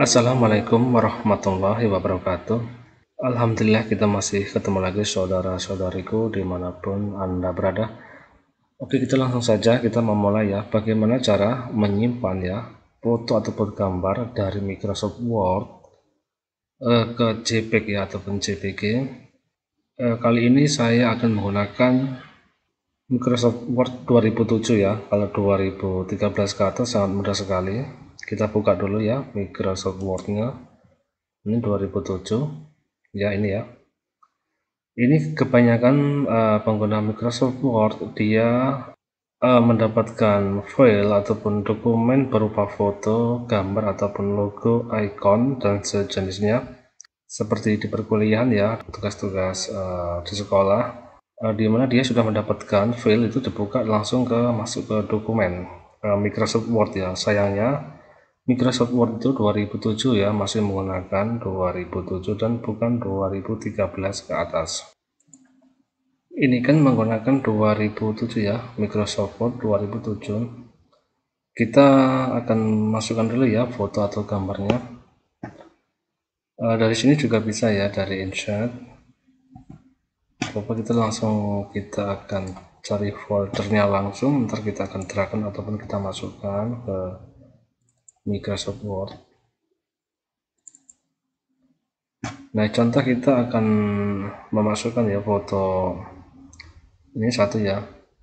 Assalamualaikum warahmatullahi wabarakatuh. Alhamdulillah kita masih ketemu lagi saudara-saudariku dimanapun Anda berada. Oke, kita langsung saja kita memulai ya. Bagaimana cara menyimpan ya foto ataupun gambar dari Microsoft Word ke JPEG ya ataupun JPG. Kali ini saya akan menggunakan Microsoft Word 2007 ya. Kalau 2013 ke atas sangat mudah sekali. Kita buka dulu ya Microsoft Word-nya. Ini 2007 ya, ini ya. Ini kebanyakan pengguna Microsoft Word dia mendapatkan file ataupun dokumen berupa foto, gambar ataupun logo, icon dan sejenisnya seperti di perkuliahan ya, tugas-tugas di sekolah, di mana dia sudah mendapatkan file itu dibuka langsung masuk ke dokumen Microsoft Word ya. Sayangnya Microsoft Word itu 2007 ya, masih menggunakan 2007 dan bukan 2013 ke atas. Ini kan menggunakan 2007 ya, Microsoft Word 2007. Kita akan masukkan dulu ya foto atau gambarnya. Dari sini juga bisa ya, dari insert. Coba kita akan cari foldernya langsung, ntar kita akan dragkan ataupun kita masukkan ke Microsoft Word. Nah, contoh kita akan memasukkan ya foto ini satu ya.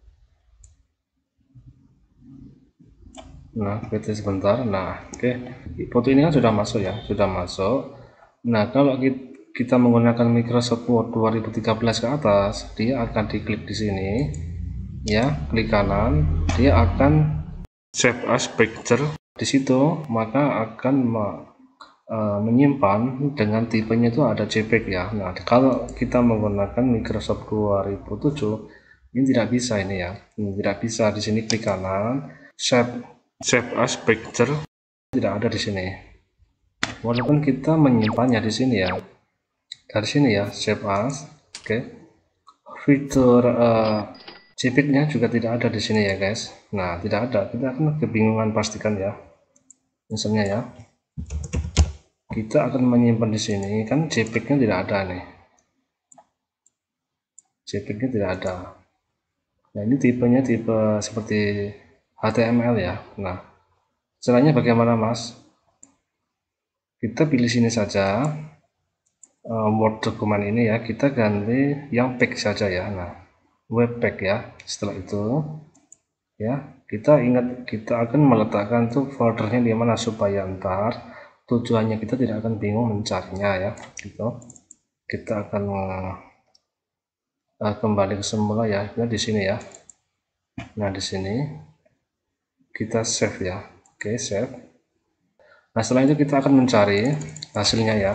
Nah, kita sebentar. Nah, oke. Foto ini kan sudah masuk ya, sudah masuk. Nah, kalau kita menggunakan Microsoft Word 2013 ke atas, dia akan diklik di sini ya, klik kanan, dia akan save as picture. Di situ maka akan menyimpan dengan tipenya itu ada JPEG ya. Nah, kalau kita menggunakan Microsoft 2007 ini tidak bisa, ini ya, ini tidak bisa. Di sini klik kanan, save as picture, tidak ada di sini. Walaupun kita menyimpannya di sini ya, dari sini ya, save as. Oke. Fitur JPEG-nya juga tidak ada di sini ya guys. Nah, tidak ada, kita akan kebingungan pastikan ya. Misalnya ya, kita akan menyimpan di sini kan JPEG-nya tidak ada nih, JPEG-nya tidak ada. Nah, ini tipenya tipe seperti HTML ya. Nah, caranya bagaimana mas? Kita pilih sini saja Word dokumen ini ya, kita ganti yang page saja ya. Nah, webpack ya. Setelah itu ya, kita ingat kita akan meletakkan tuh foldernya di mana supaya ntar tujuannya kita tidak akan bingung mencarinya ya, gitu. Kita akan kembali ke semula ya, di sini ya. Nah, di sini kita save ya. Oke, save. Nah, setelah itu kita akan mencari hasilnya ya.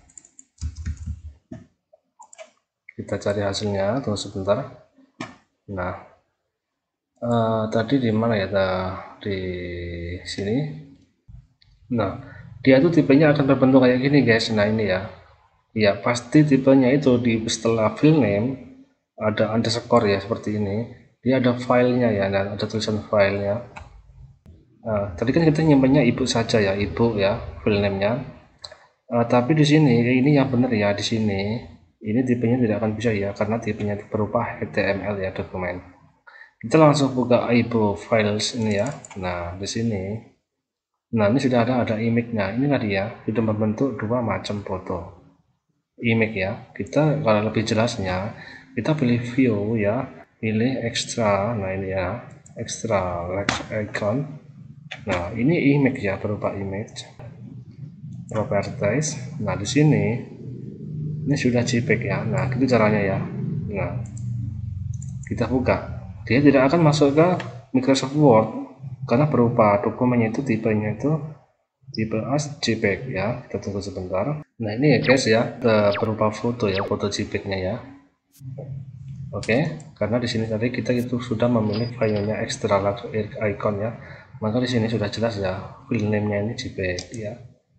Kita cari hasilnya, tunggu sebentar. Nah, tadi di mana ya? Di sini. Nah, dia itu tipenya akan terbentuk kayak gini guys. Nah, ini ya. Ya, pasti tipenya itu di setelah file name ada underscore ya, seperti ini. Dia ada filenya ya, nah, ada tulisan filenya. Nah, tadi kan kita nyimpannya ibu saja ya, ibu ya, file name-nya. Tapi di sini ini yang benar ya, di sini ini tipenya tidak akan bisa ya, karena tipenya berupa HTML ya, dokumen. Kita langsung buka ibu files ini ya. Nah, di sini. Nah, ini sudah ada image-nya. Ini tadi ya, sudah membentuk dua macam foto. Image ya. Kita kalau lebih jelasnya, kita pilih view ya, pilih extra. Nah, ini ya, extra icon. Nah, ini image ya, berupa image. Properties. Nah, di sini ini sudah JPEG ya. Nah, itu caranya ya. Nah, kita buka. Dia tidak akan masuk ke Microsoft Word karena berupa dokumennya itu tipenya itu tipe as JPEG ya. Kita tunggu sebentar. Nah, ini ya guys ya, berupa foto ya, foto JPEG-nya ya. Oke, karena di sini tadi kita itu sudah memilih filenya extra icon ya, maka di sini sudah jelas ya, file name-nya ini JPEG ya.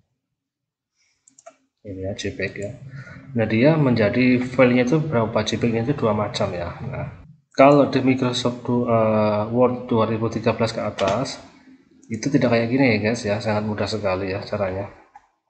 Ini ya, JPEG ya. Nah, dia menjadi filenya itu berapa JPEG-nya itu dua macam ya. Nah, kalau di Microsoft Word 2013 ke atas itu tidak kayak gini ya guys ya, sangat mudah sekali ya caranya.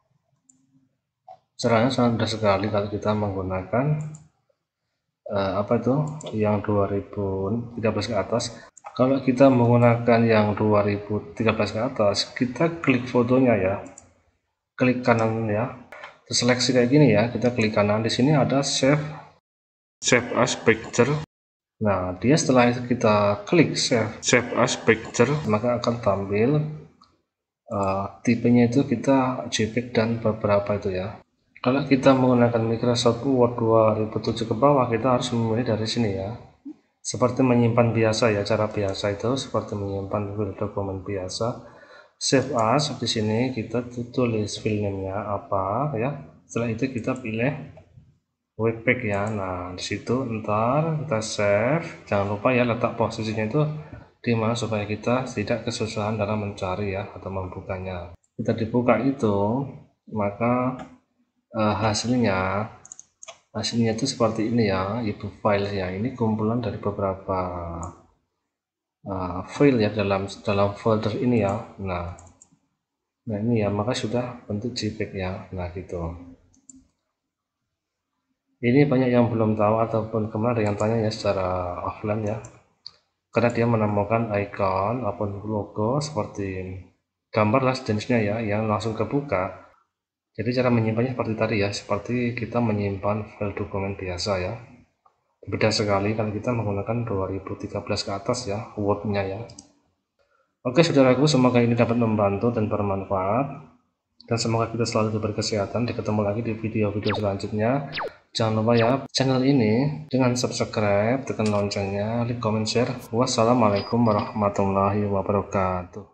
Caranya sangat mudah sekali kalau kita menggunakan apa itu yang 2013 ke atas. Kalau kita menggunakan yang 2013 ke atas, kita klik fotonya ya, klik kanan ya, terus seleksi kayak gini ya, kita klik kanan. Di sini ada save as picture. Nah, dia setelah itu kita klik save as picture, maka akan tampil tipenya itu kita JPEG dan beberapa itu ya. Kalau kita menggunakan Microsoft Word 2007 ke bawah, kita harus memilih dari sini ya. Seperti menyimpan biasa ya, cara biasa itu seperti menyimpan file dokumen biasa. Save as, di sini kita tulis filenya apa ya. Setelah itu kita pilih webpack ya. Nah, di situ ntar kita save. Jangan lupa ya letak posisinya itu di mana supaya kita tidak kesusahan dalam mencari ya atau membukanya. Kita dibuka itu, maka hasilnya itu seperti ini ya, itu file ya. Ini kumpulan dari beberapa file ya dalam folder ini ya. Nah ini ya, maka sudah bentuk JPEG ya. Nah gitu. Ini banyak yang belum tahu ataupun kemarin ada yang tanya ya secara offline ya, karena dia menemukan icon ataupun logo seperti gambar lah jenisnya ya, yang langsung kebuka. Jadi cara menyimpannya seperti tadi ya, seperti kita menyimpan file dokumen biasa ya. Beda sekali kalau kita menggunakan 2013 ke atas ya, Word-nya ya. Oke saudaraku, semoga ini dapat membantu dan bermanfaat. Dan semoga kita selalu diberi kesehatan. Ketemu lagi di video-video selanjutnya. Jangan lupa ya, channel ini dengan subscribe, tekan loncengnya, like, comment, share. Wassalamualaikum warahmatullahi wabarakatuh.